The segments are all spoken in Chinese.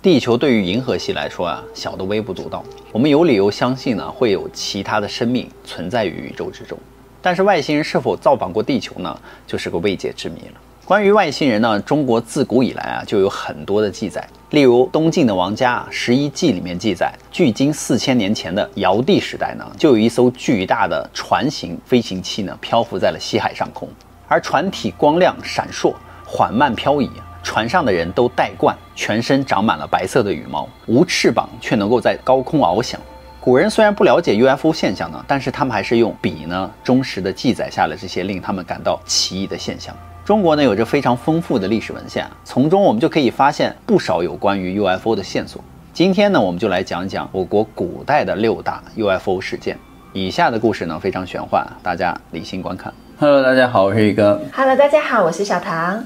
地球对于银河系来说啊，小得微不足道。我们有理由相信呢，会有其他的生命存在于宇宙之中。但是外星人是否造访过地球呢，就是个未解之谜了。关于外星人呢，中国自古以来啊就有很多的记载。例如东晋的王家《11纪》里面记载，距今4000年前的尧帝时代呢，就有一艘巨大的船型飞行器呢漂浮在了西海上空，而船体光亮闪烁，缓慢漂移。船上的人都戴冠，全身长满了白色的羽毛，无翅膀却能够在高空翱翔。古人虽然不了解 UFO 现象呢，但是他们还是用笔呢忠实地记载下了这些令他们感到奇异的现象。中国呢有着非常丰富的历史文献，从中我们就可以发现不少有关于 UFO 的线索。今天呢，我们就来讲讲我国古代的6大 UFO 事件。以下的故事呢非常玄幻，大家理性观看。Hello， 大家好，我是宇哥。 Hello， 大家好，我是小唐。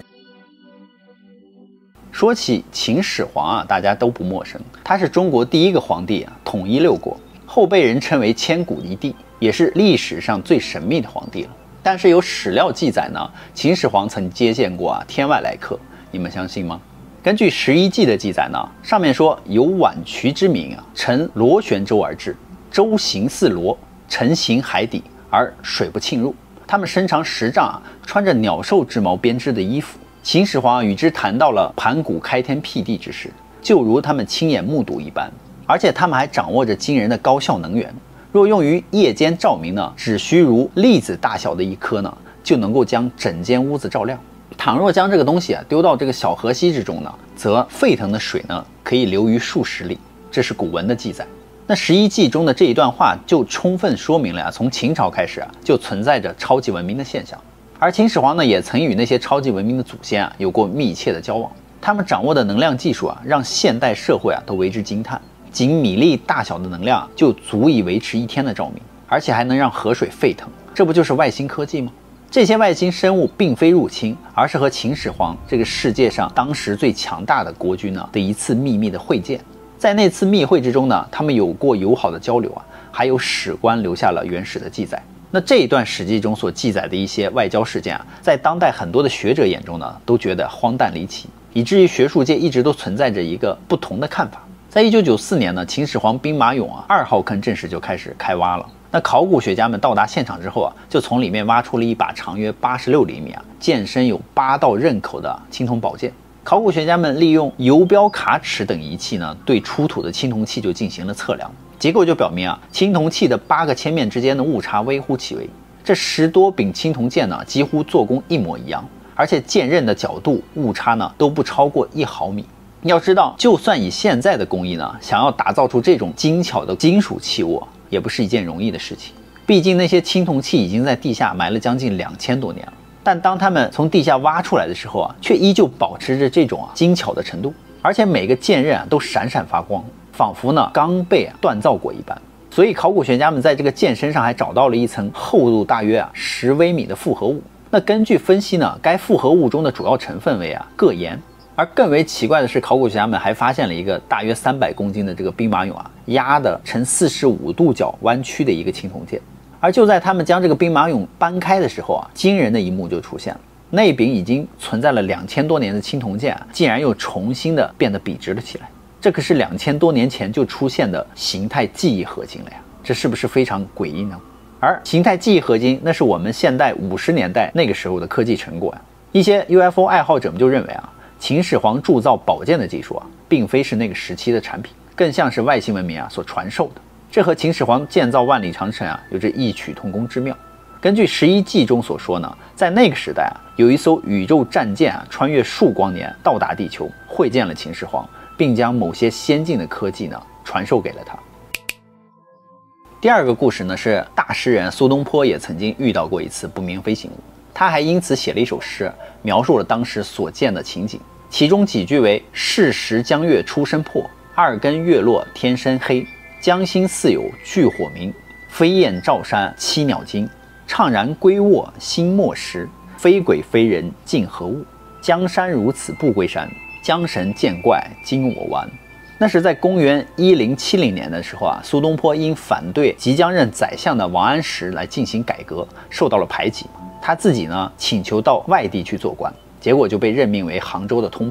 说起秦始皇啊，大家都不陌生，他是中国第一个皇帝啊，统一6国，后被人称为千古一帝，也是历史上最神秘的皇帝了。但是有史料记载呢，秦始皇曾接见过天外来客，你们相信吗？根据《11纪》的记载呢，上面说有宛渠之民啊，乘螺旋舟而至，舟行似螺，沉行海底，而水不侵入。他们身长10丈啊，穿着鸟兽之毛编织的衣服。秦始皇与之谈到了盘古开天辟地之事，就如他们亲眼目睹一般。而且他们还掌握着惊人的高效能源，若用于夜间照明呢，只需如粒子大小的一颗呢，就能够将整间屋子照亮。倘若将这个东西啊丢到这个小河溪之中呢，则沸腾的水呢可以流于数十里，这是古文的记载。那《11纪》中的这一段话就充分说明了从秦朝开始就存在着超级文明的现象。而秦始皇呢，也曾与那些超级文明的祖先有过密切的交往。他们掌握的能量技术让现代社会都为之惊叹。仅米粒大小的能量就足以维持1天的照明，而且还能让河水沸腾，这不就是外星科技吗？这些外星生物并非入侵，而是和秦始皇这个世界上当时最强大的国君的一次秘密的会见。在那次密会之中呢，他们有过友好的交流还有史官留下了原始的记载。那这一段史记中所记载的一些外交事件在当代很多的学者眼中呢，都觉得荒诞离奇，以至于学术界一直都存在着一个不同的看法。在1994年呢，秦始皇兵马俑2号坑正式就开始开挖了。那考古学家们到达现场之后就从里面挖出了一把长约86厘米剑身有8道刃口的青铜宝剑。考古学家们利用游标卡尺等仪器呢，对出土的青铜器就进行了测量。结果就表明青铜器的8个切面之间的误差微乎其微。这10多柄青铜剑呢，几乎做工一模一样，而且剑刃的角度误差呢都不超过1毫米。要知道，就算以现在的工艺呢，想要打造出这种精巧的金属器物也不是一件容易的事情。毕竟那些青铜器已经在地下埋了将近2000多年了，但当他们从地下挖出来的时候却依旧保持着这种精巧的程度，而且每个剑刃都闪闪发光，仿佛呢刚被锻造过一般。所以考古学家们在这个剑身上还找到了一层厚度大约10微米的复合物。那根据分析呢，该复合物中的主要成分为铬盐。而更为奇怪的是，考古学家们还发现了一个大约300公斤的这个兵马俑压的呈45度角弯曲的一个青铜剑。而就在他们将这个兵马俑搬开的时候惊人的一幕就出现了。那柄已经存在了2000多年的青铜剑竟然又重新的变得笔直了起来。这可是2000多年前就出现的形态记忆合金了呀，这是不是非常诡异呢？而形态记忆合金那是我们现代50年代那个时候的科技成果一些 UFO 爱好者们就认为秦始皇铸造宝剑的技术并非是那个时期的产品，更像是外星文明所传授的。这和秦始皇建造万里长城有着异曲同工之妙。根据《11纪》中所说呢，在那个时代有一艘宇宙战舰穿越数光年到达地球，会见了秦始皇，并将某些先进的科技呢传授给了他。第二个故事呢是大诗人苏东坡也曾经遇到过一次不明飞行物，他还因此写了一首诗，描述了当时所见的情景。其中几句为：是时江月初生破，2更月落天深黑，江心似有炬火明，飞燕照山栖鸟惊，怅然归卧心莫识，非鬼非人竟何物，江山如此不归山，江神见怪今我完。那是在公元1070年的时候苏东坡因反对即将任宰相的王安石来进行改革，受到了排挤。他自己呢请求到外地去做官，结果就被任命为杭州的通判了。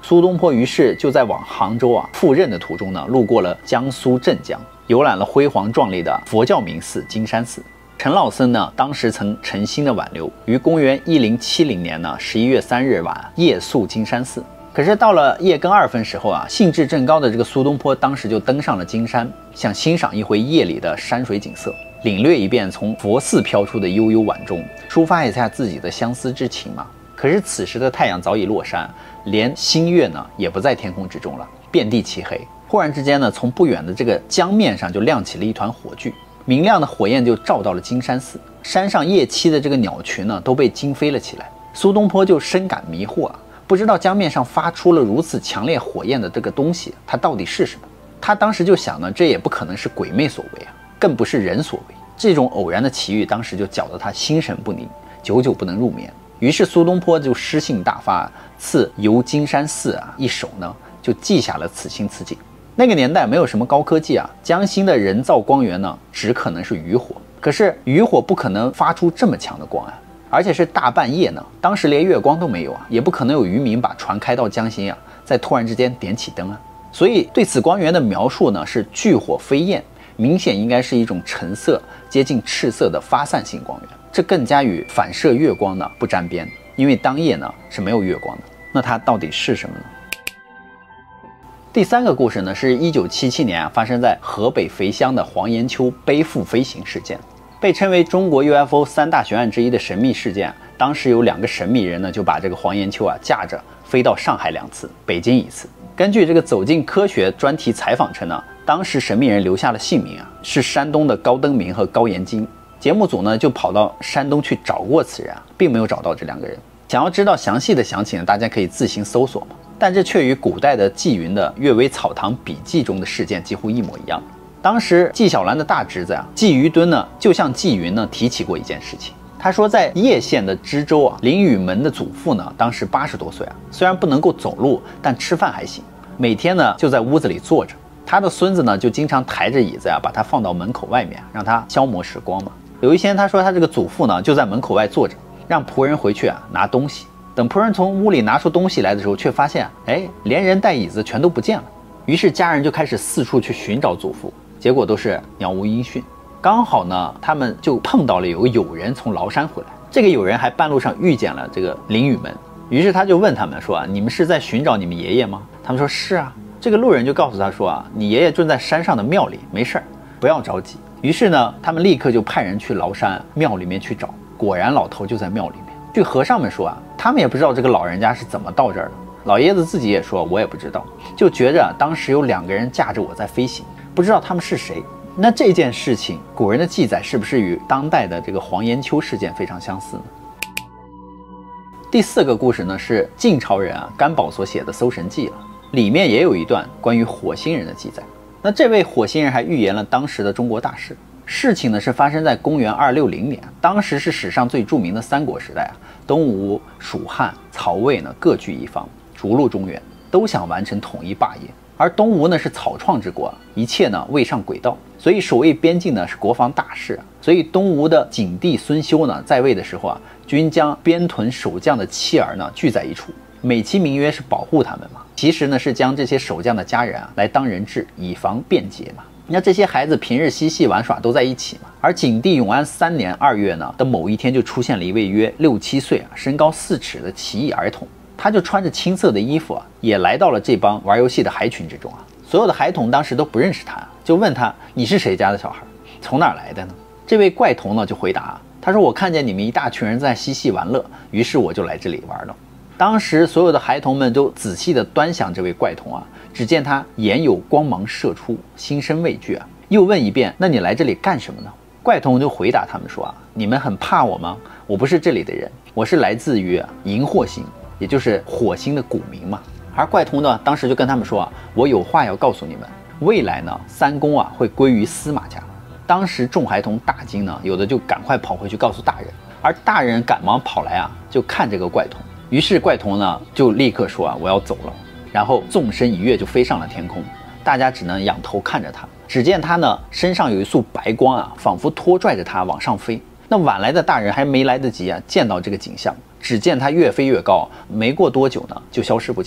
苏东坡于是就在往杭州赴任的途中呢，路过了江苏镇江，游览了辉煌壮丽的佛教名寺金山寺。陈老僧呢，当时曾诚心的挽留，于公元1070年11月3日晚夜宿金山寺。可是到了夜更2分时候兴致正高的这个苏东坡当时就登上了金山，想欣赏一回夜里的山水景色，领略一遍从佛寺飘出的悠悠晚钟，抒发一下自己的相思之情嘛。可是此时的太阳早已落山，连星月呢也不在天空之中了，遍地漆黑。忽然之间呢，从不远的这个江面上就亮起了一团火炬，明亮的火焰就照到了金山寺，山上夜栖的这个鸟群呢都被惊飞了起来。苏东坡就深感迷惑不知道江面上发出了如此强烈火焰的这个东西，它到底是什么？他当时就想呢，这也不可能是鬼魅所为更不是人所为。这种偶然的奇遇，当时就搅得他心神不宁，久久不能入眠。于是苏东坡就诗兴大发，赐游金山寺一首呢，就记下了此情此景。那个年代没有什么高科技江心的人造光源呢，只可能是渔火。可是渔火不可能发出这么强的光而且是大半夜呢，当时连月光都没有也不可能有渔民把船开到江心再突然之间点起灯所以对此光源的描述呢是炬火飞焰，明显应该是一种橙色接近赤色的发散性光源，这更加与反射月光呢不沾边，因为当夜呢是没有月光的。那它到底是什么呢？第3个故事呢是1977年发生在河北肥乡的黄延秋背腹飞行事件，被称为中国 UFO 3大悬案之一的神秘事件。当时有2个神秘人呢就把这个黄延秋驾着飞到上海2次，北京1次。根据这个走进科学专题采访称呢，当时神秘人留下了姓名是山东的高登明和高延金。节目组呢就跑到山东去找过此人并没有找到这2个人。想要知道详细的详情大家可以自行搜索嘛。但这却与古代的纪云的《阅微草堂笔记》中的事件几乎一模一样。当时纪晓岚的大侄子纪于敦呢，就向纪云呢提起过一件事情。他说，在叶县的知州林雨门的祖父呢，当时80多岁虽然不能够走路，但吃饭还行，每天呢就在屋子里坐着。他的孙子呢就经常抬着椅子把他放到门口外面，让他消磨时光嘛。有一天，他说他这个祖父呢就在门口外坐着，让仆人回去拿东西。等仆人从屋里拿出东西来的时候，却发现连人带椅子全都不见了。于是家人就开始四处去寻找祖父，结果都是杳无音讯。刚好呢，他们就碰到了有个友人从崂山回来，这个友人还半路上遇见了这个林雨门，于是他就问他们说你们是在寻找你们爷爷吗？他们说是啊。这个路人就告诉他说你爷爷正在山上的庙里，没事儿，不要着急。于是呢，他们立刻就派人去崂山庙里面去找，果然老头就在庙里面。据和尚们说他们也不知道这个老人家是怎么到这儿的。老爷子自己也说我也不知道，就觉着当时有2个人驾着我在飞行，不知道他们是谁。那这件事情古人的记载是不是与当代的这个黄延秋事件非常相似呢？第4个故事呢是晋朝人甘宝所写的《搜神记》里面也有一段关于火星人的记载。那这位火星人还预言了当时的中国大事。事情呢是发生在公元260年，当时是史上最著名的三国时代东吴、蜀汉、曹魏呢各据一方，逐鹿中原，都想完成统一霸业。而东吴呢是草创之国，一切呢未上轨道，所以守卫边境呢是国防大事。所以东吴的景帝孙休呢在位的时候均将边屯守将的妻儿呢聚在一处，美其名曰是保护他们嘛，其实呢是将这些守将的家人来当人质，以防便捷嘛。那这些孩子平日嬉戏玩耍都在一起嘛。而景帝永安3年2月呢的某一天，就出现了一位约6、7岁身高4尺的奇异儿童，他就穿着青色的衣服也来到了这帮玩游戏的孩群之中所有的孩童当时都不认识他，就问他你是谁家的小孩，从哪儿来的呢？这位怪童呢就回答他说我看见你们一大群人在嬉戏玩乐，于是我就来这里玩了。当时所有的孩童们都仔细地端详这位怪童只见他眼有光芒射出，心生畏惧又问一遍那你来这里干什么呢？怪童就回答他们说你们很怕我吗？我不是这里的人，我是来自于荧惑星，也就是火星的古名嘛。而怪童呢当时就跟他们说我有话要告诉你们，未来呢三公会归于司马家。当时众孩童大惊呢，有的就赶快跑回去告诉大人，而大人赶忙跑来就看这个怪童。于是怪童呢就立刻说我要走了，然后纵身一跃就飞上了天空，大家只能仰头看着他。只见他呢身上有一束白光仿佛拖拽着他往上飞。那晚来的大人还没来得及见到这个景象，只见他越飞越高，没过多久呢就消失不见了。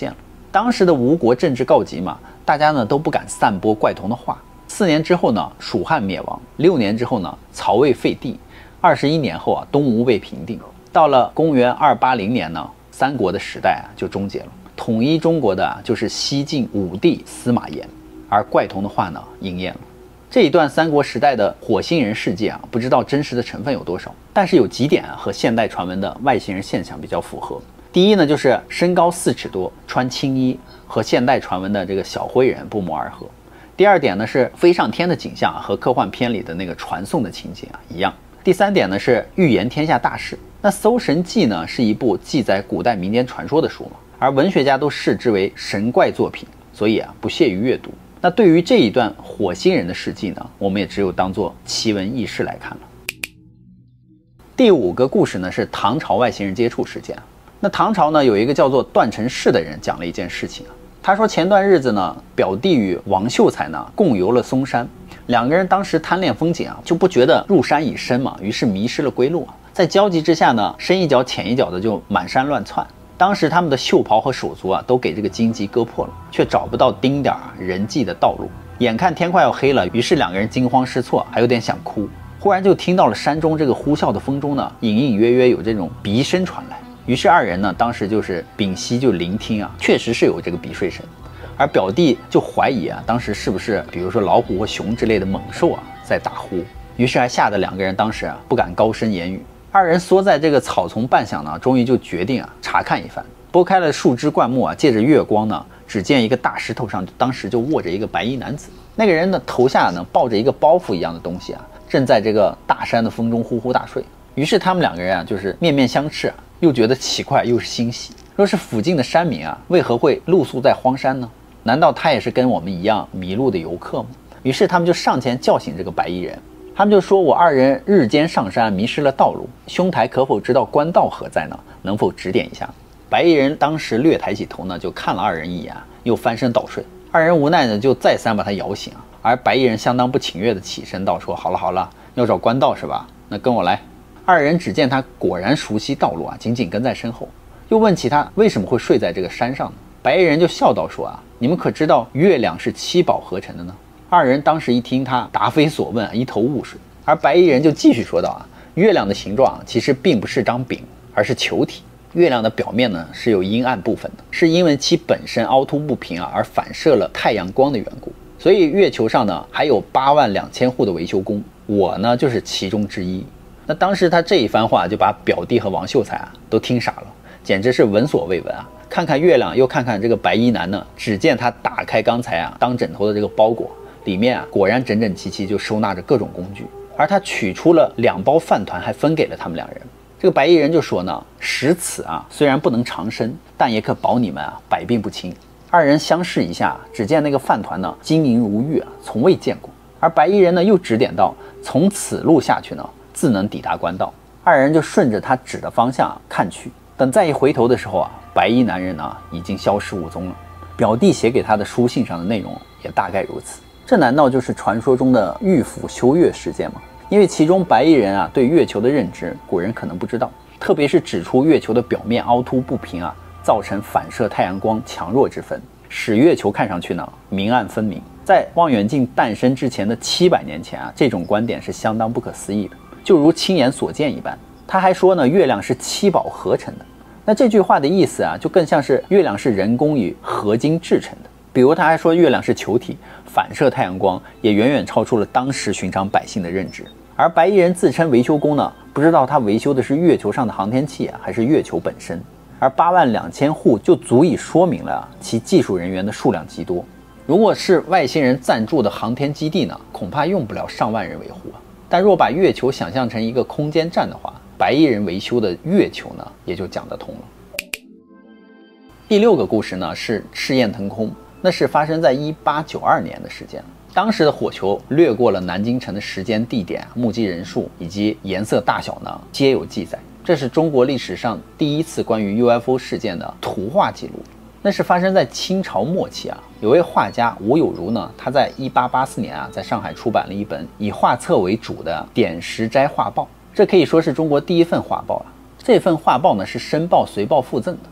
当时的吴国政治告急嘛，大家呢都不敢散播怪童的话。4年之后呢，蜀汉灭亡；6年之后呢，曹魏废帝；21年后啊，东吴被平定。到了公元280年呢，三国的时代就终结了。统一中国的就是西晋武帝司马炎，而怪童的话呢应验了。这一段三国时代的火星人世界不知道真实的成分有多少，但是有几点和现代传闻的外星人现象比较符合。第一呢，就是身高4尺多，穿青衣，和现代传闻的这个小灰人不谋而合。第二点呢，是飞上天的景象和科幻片里的那个传送的情景一样。第三点呢，是预言天下大事。那《搜神记》呢，是一部记载古代民间传说的书嘛，而文学家都视之为神怪作品，所以不屑于阅读。那对于这一段火星人的事迹呢，我们也只有当作奇闻异事来看了。第5个故事呢，是唐朝外星人接触事件。那唐朝呢，有一个叫做段成式的人讲了一件事情。他说前段日子呢，表弟与王秀才呢共游了嵩山，两个人当时贪恋风景就不觉得入山已深嘛，于是迷失了归路在焦急之下呢，深一脚浅一脚的就满山乱窜。当时他们的袖袍和手足都给这个荆棘割破了，却找不到丁点人迹的道路。眼看天快要黑了，于是两个人惊慌失措，还有点想哭。忽然就听到了山中这个呼啸的风中呢，隐隐约约有这种鼻声传来。于是二人呢，当时就是屏息就聆听确实是有这个鼻睡声。而表弟就怀疑当时是不是比如说老虎或熊之类的猛兽在打呼。于是还吓得两个人当时不敢高声言语。二人缩在这个草丛半晌呢，终于就决定查看一番。拨开了树枝灌木借着月光呢，只见一个大石头上当时就卧着一个白衣男子。那个人的头下呢抱着一个包袱一样的东西正在这个大山的风中呼呼大睡。于是他们两个人就是面面相斥又觉得奇怪又是欣喜。若是附近的山民为何会露宿在荒山呢？难道他也是跟我们一样迷路的游客吗？于是他们就上前叫醒这个白衣人。他们就说，我二人日间上山迷失了道路，兄台可否知道官道何在呢？能否指点一下？白衣人当时略抬起头呢，就看了二人一眼，又翻身倒睡。二人无奈呢，就再三把他摇醒而白衣人相当不情愿的起身道说，好了好了，要找官道是吧？那跟我来。二人只见他果然熟悉道路紧紧跟在身后，又问起他为什么会睡在这个山上呢？白衣人就笑道说你们可知道月亮是7宝合成的呢？二人当时一听他答非所问，一头雾水。而白衣人就继续说道月亮的形状其实并不是张饼，而是球体。月亮的表面呢是有阴暗部分的，是因为其本身凹凸不平而反射了太阳光的缘故。所以月球上呢还有82000户的维修工，我呢就是其中之一。那当时他这一番话就把表弟和王秀才都听傻了，简直是闻所未闻看看月亮又看看这个白衣男呢，只见他打开刚才当枕头的这个包裹，里面果然整整齐齐就收纳着各种工具。而他取出了2包饭团，还分给了他们两人。这个白衣人就说呢，食此虽然不能长生，但也可保你们百病不侵。二人相视一下，只见那个饭团呢晶莹如玉从未见过。而白衣人呢又指点道，从此路下去呢自能抵达官道。二人就顺着他指的方向看去，等再一回头的时候白衣男人呢已经消失无踪了。表弟写给他的书信上的内容也大概如此。这难道就是传说中的玉府修月事件吗？因为其中白衣人对月球的认知古人可能不知道，特别是指出月球的表面凹凸不平造成反射太阳光强弱之分，使月球看上去呢明暗分明。在望远镜诞生之前的700年前这种观点是相当不可思议的，就如亲眼所见一般。他还说呢，月亮是7宝合成的。那这句话的意思就更像是月亮是人工与合金制成的。比如他还说月亮是球体，反射太阳光也远远超出了当时寻常百姓的认知。而白衣人自称维修工呢，不知道他维修的是月球上的航天器还是月球本身。而82000户就足以说明了其技术人员的数量极多。如果是外星人赞助的航天基地呢，恐怕用不了上万人维护但若把月球想象成一个空间站的话，白衣人维修的月球呢也就讲得通了。第6个故事呢是赤焰腾空，那是发生在1892年的事件。当时的火球掠过了南京城的时间、地点、目击人数以及颜色大小呢，皆有记载。这是中国历史上第一次关于 UFO 事件的图画记录。那是发生在清朝末期有位画家吴有如呢，他在1884年在上海出版了一本以画册为主的点石斋画报，这可以说是中国第一份画报这份画报呢是申报随报附赠的。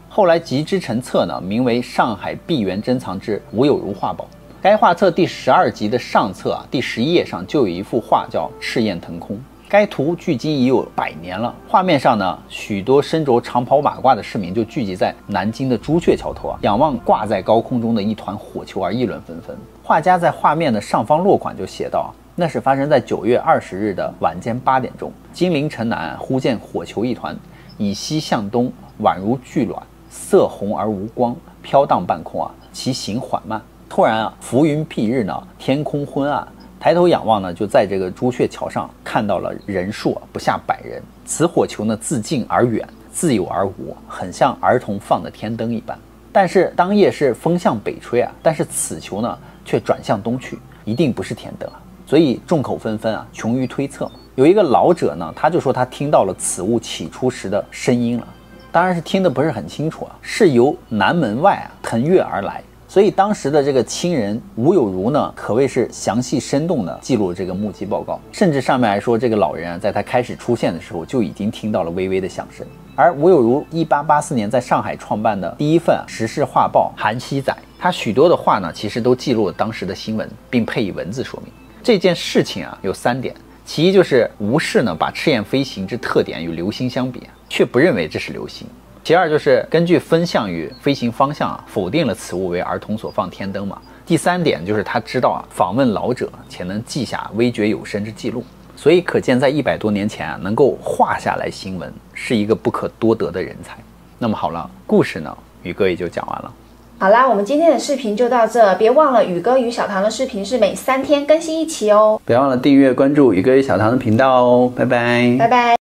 后来集之成册呢，名为《上海碧园珍藏之吴有如画宝》。该画册第12集的上册第11页上就有一幅画叫《赤焰腾空》。该图距今已有100年了。画面上呢，许多身着长袍马褂的市民就聚集在南京的朱雀桥头仰望挂在高空中的一团火球而议论纷纷。画家在画面的上方落款就写道，那是发生在9月20日的晚间8点钟，金陵城南忽见火球一团，以西向东，宛如巨卵，色红而无光，飘荡半空其行缓慢。突然浮云蔽日呢，天空昏暗。抬头仰望呢，就在这个朱雀桥上看到了人数不下100人。此火球呢，自近而远，自有而无，很像儿童放的天灯一般。但是当夜是风向北吹但是此球呢却转向东去，一定不是天灯所以众口纷纷穷于推测。有一个老者呢，他就说他听到了此物起初时的声音了，当然是听得不是很清楚是由南门外腾跃而来。所以当时的这个亲人吴有如呢，可谓是详细生动地记录了这个目击报告，甚至上面还说这个老人在他开始出现的时候就已经听到了微微的响声。而吴有如1884年在上海创办的第一份时事画报《韩熙载》，他许多的画呢，其实都记录了当时的新闻，并配以文字说明。这件事情有3点，其一就是吴氏呢把赤焰飞行之特点与流星相比，却不认为这是流星。其二就是根据风向与飞行方向否定了此物为儿童所放天灯嘛。第3点就是他知道访问老者，且能记下微绝有声之记录。所以可见在100多年前能够画下来新闻，是一个不可多得的人才。那么好了，故事呢宇哥也就讲完了。 好啦，我们今天的视频就到这，别忘了宇哥与小唐的视频是每3天更新一期哦。 别忘了订阅关注宇哥与小唐的频道哦，拜拜， 拜拜。